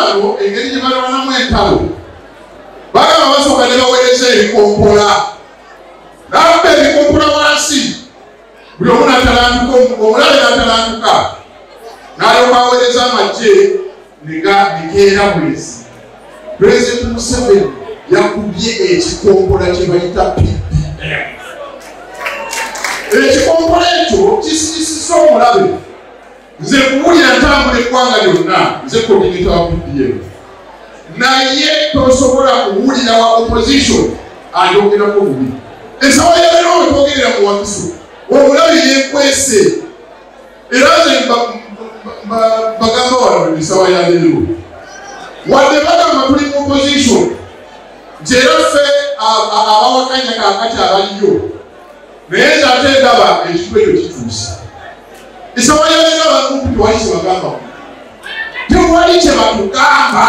bano engeri gye balwanamu entalo bagamba basooka ne baweereza ebikompola nabba ebikompola wansi buli omu n'atalantuka omulabe n'atalantuka n'alyoka aweereza amagye negeera bwezi. Pulezidenti Museveni yakubye ekikompola kye bayita PPM. Ekikompola ekyo kisirisisa omulabe. Nze kuwulira ntambula eggwanga lyonna nze koordinata wa PPM. Naye tosobola kuwulira wa opposition alyogerako bubi. Ensawa ya leero wetwogerera mu Wakiso omulabe yeekwese era nze bagamba wano ensawa ya leero wadde bagamba tuli mu opposition nti era ffe abawakanya kaakati abaliyo naye nze ate ndaba ekitu ekyo kituuse. Ensawa ya leero abantu tewali kye bagamba tewali kye batugamba.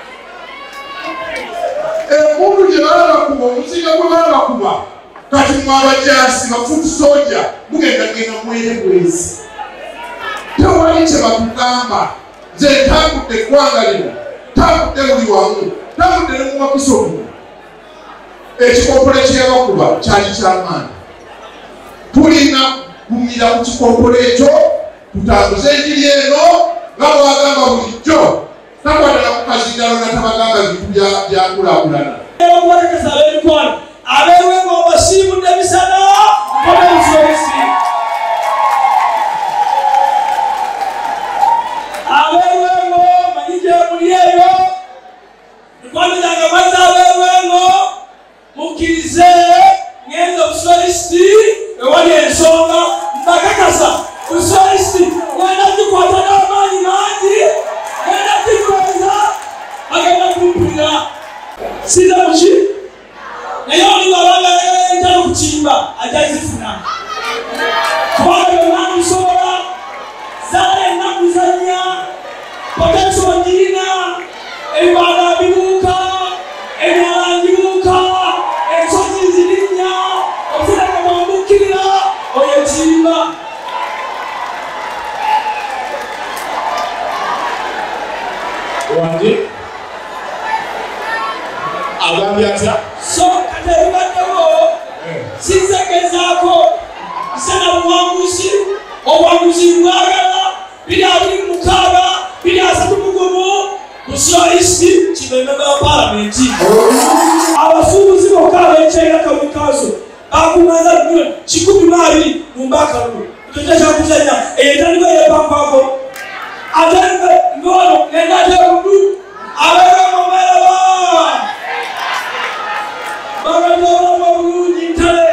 Emundu gye balaba kuba omuzinga gwe balaba kuba kati mwabajasi bafutu soja mugenda genda mwere bwezi. Tewali kye batugamba. Nze ntambudde eggwanga lino tambudde buli wamu tambudde ne mu Wakiso muno. Ekikompolo ekyebakuba kyali kyamaanyi. Tulina kumira ku kikompolo ekyo tutambuze enjiri eno nga bwagamba bulijjo takwatala ku kazindalo natabagamba bintu byakulaakulana. Okubategesa ab'emikwano abeewenga obasiibudde emisana komebusobosi abeewengo manyi gye muli eyo mikwano gyange mweza abeewengo mukkirize ngenza obusolisiti ewali ensonga mbakakasa busolisiti ngenda gikwata n'amaanyi mangi ngenda gikweza bagenda kumpulira siza muki naye oli babanga entalo kukimba ajazifuna kubanga byonna musobola zaala ennaku zanya potenso ngirina ebibaala bibuuka emyala ngibuuka ensozi zirinnya obuziraka bwambukkirira oyo kimba. Wange agambye atya so kati ebibaddewo sinzegezaako bisana buwanguzi obuwanguzi bwagala 226 busolisiti kibemega wa palamenti abafuubuzi bokka ab'ekyera kawikazo bakumaza milioni 12 mu mbaka luno ekyo kyakuzanya eyetandika yepampako ate ngono nendate obudu abeewemomeraba bagatoolamo bulungi ntale.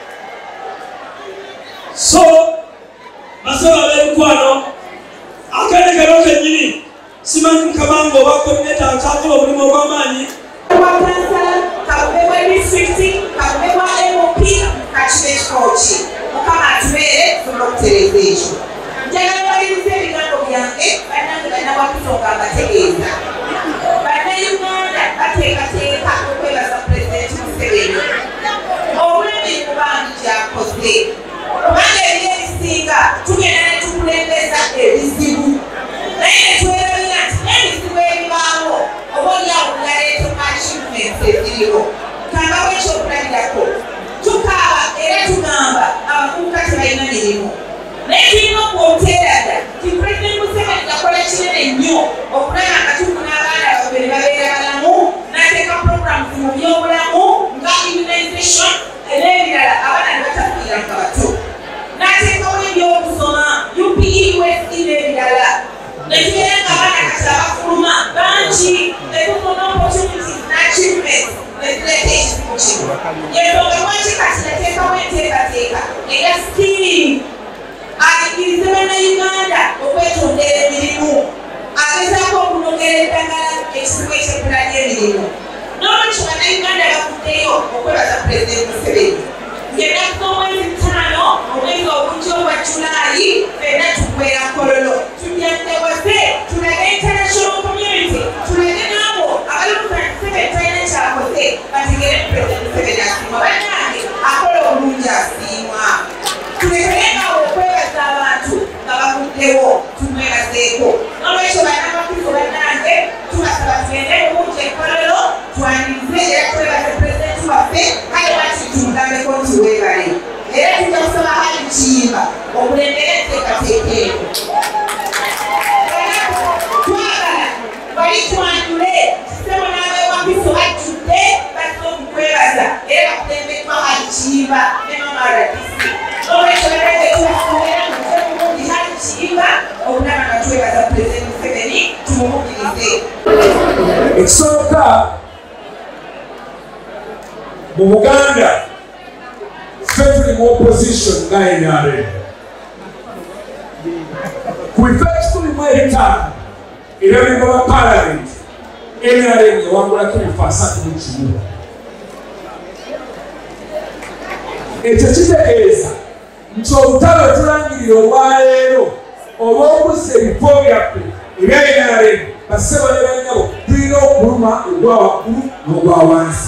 So basaba ab'emikwano akendekero kennyini simanyi mukamango oba koordinata akyakola omulimu ogw'amaanyi Wakansala kabebwa disitulikiti kabebwa MOP kakibeki koki mukama atubeere tusobola okutereeza ekyo. Njagala baliriza ebigambo byange bannange bannawakiso nga mbategeeza. Bannayuganda bateekateeka okwebaza Pulezidenti Museveni olw'emirimu bangi gy'akoze kubanga ebiro ebisinga tugenda ne tukulembeza ebizibu naye ne twerabira nti n'ebizibu ebibaawo obaolyawo byaleeta achievements eziriwo. Kambawo ekyokulabirako tukaaba era tugamba abavubuka tebalina mirimu naye tulina okwoteerada ti Pulezidenti Museveni yakola kinene nnyo okulaba nga tufuna abaana baffe ne babeera balamu n'ateeka programs mu byobulamu nga immunization n'ebirala abaana ne batafiira nga bato n'ateekawo ebyokusoma UPE USE n'ebirala ne tubeera nga abaana kati abafuluma bangi ne tufuna opportunities n'achievements ne tuleeta ekizibu kino. Yensonga lwaki kati nateekawo enteekateeka eya skilling ayigirize bannayuganda okwetondera emirimu agezaako okunogera eddagala ekizibu eky'ebbula ly'emirimu. N'olwekyo bannayuganda bavuddeyo okwebaza Pulezidenti Museveni. Ng'ennaku z'omwezi 5 omwezi obungi obwa Julaayi ffenna tuggweera Kololo tulyandewase tulage international community tulage n'abo abali mu Museveni talina kyakoze bategere Pulezidenti Museveni asiimwa. Bannange akola obulungi asiimwa. Tulekerenga okwebaza abantu nga bavuddewo tumwebazeeko. N'olwekyo bannamakiso bannange tubasa mumuwulirize. Ekisooka mu Buganda ffe tuli mu opposition nga NRM. Ku bifo 15 ebirabika ba parliament NRM yawangulako ebifo 31. Ekyo kitegeeza nti olutalo tulangirira olwaleero olw'okuzza ebifo byaffe ebya NRM bassebo ne banyabo tulina okuluma ogwa waggulu n'ogwa wansi.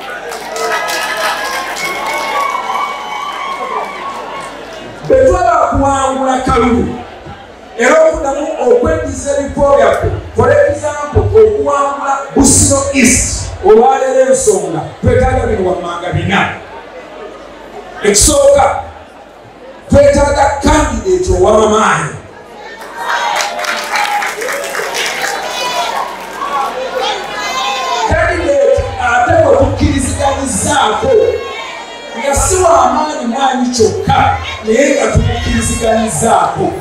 Bwe twaba kuwangula kalulu era okuddamu okweddiza ebifo byaffe, for example okuwangula Busiro East olwaleero ensonga twetaaga bino wammanga 4. Ekisooka twetaaga candidate ow'amaanyi. Candidate ate okukkiriziganyizaako nga si w'amaanyi maanyi kyokka naye nga tukukkiriziganyizaako.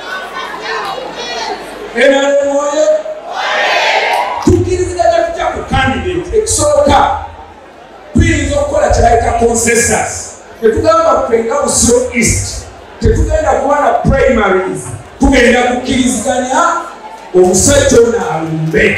NRM oye tukkiriziganya tutya ku candidate. Ekisooka tuyinza okukola kyalayita consensus. Tetugamba twenga Busiro East, tetugenda kuba na primaries, tugenda kukkiriziganya omusajja ono alumbe.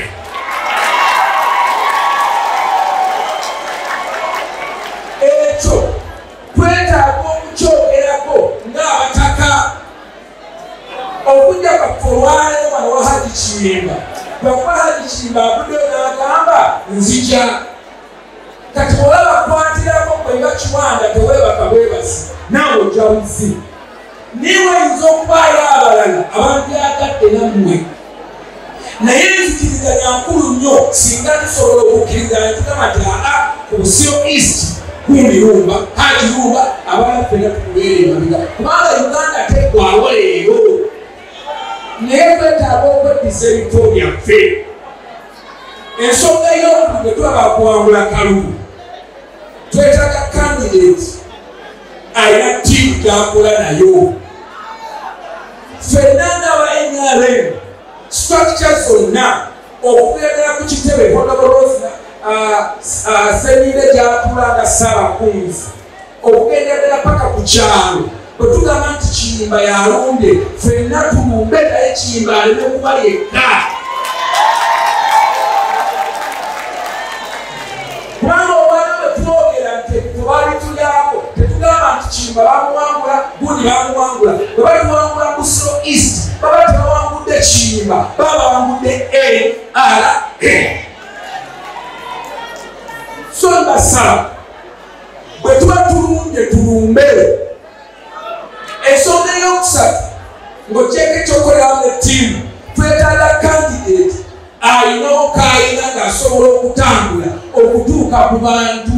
Ekyo twetaaga okukyogerako ng'abataka. Okujja kwaffe olwaleero wano wa Haji Kiyimba, lwakuba Haji Kiyimba avuddeyo n'agamba nzija. Kati olaba kwatirako bwe bakiwanda teweebaka bwebasi naawe ojja buzi. Niwe oyinza okubaayo abalala abandyagadde nammwe. Naye enzikirizanya nkulu nnyo singa tusobola okukkirizanya tugamba nti ku Busiro East kumirumba Haji Rumba abalala ffenna tukubeera emabega kubanga Uganda teggwawo leero. Naye twetaaga okweddiza ebifo byaffe. Ensonga y'okulu bwe twaba kuwangula kalulu twetaaga candidate alina tiimu gy'akola nayo. Ffenna ng'aba NRM structure zonna okugendera ku kitebe Honorable Seniire gy'atulanga Ssaabakunzi okugendera ddala paka ku kyalo bwe tugamba nti Kiyimba yalonde ffenna tulumbe naye Kiyimba aleme kuba yekka. Kubanga obwana bwe twogera nti tubali tulyako tetugamba nti Kiyimba bamuwangula gundi bamuwangula. Bwe batuwangula Busiro East baba tebawangudde Kiyimba baba bawangudde NRM. So mbasaba bwe tuba tulunde tulumbe. Ensonga ey'okusatu ng'okyeka ekyokolera mu ttiimu twetaaga candidate alina okaayina ng'asobola okutambula okutuuka ku bantu.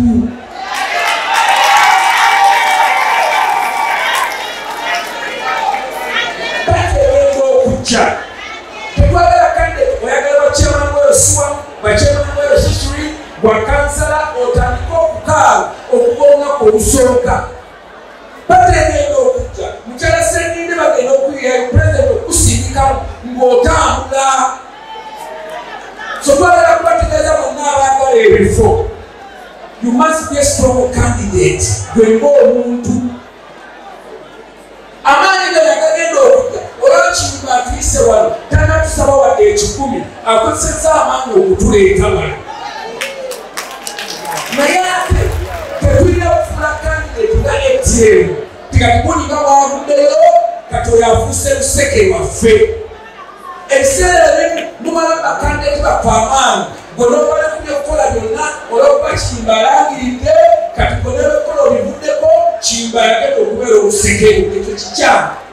Bateerenga okujja. Tetwagala candidate oyagala bachairman w'Yosua, bachairman w'Yosisuri, bwa kansala otandika okukaaba okuva olunaku olusooka. Bateerenga okujja. Mukyala Sseninde bagenda okuyiyayo pulezidenti okusindikamu ng'otambula. So twagala kubategeeza bonna abaagala ebifo. You must be a strong candidate. Gwe ng'omuntu. Amaanyi gano agagenda okujja. Olaba Kiyimba atuyise wano tanatusaba wadde 10 akozesezza amaanyi okutuleeta wano. Naye ate tetulina okufuula candidate nga ATM. Tikatibuni nga bwavuddeyo kati oyo afuuse luseke waffe. Ebiseera ebimu mumala bakandidate baffe amaanyi ng'onoobala ku byokukola byonna olw'okuba Kiyimba alangiridde kati bwe n'ebikola obivuddeko Kiyimba yagenda okubeera oluseke. Ekyo kikyamu.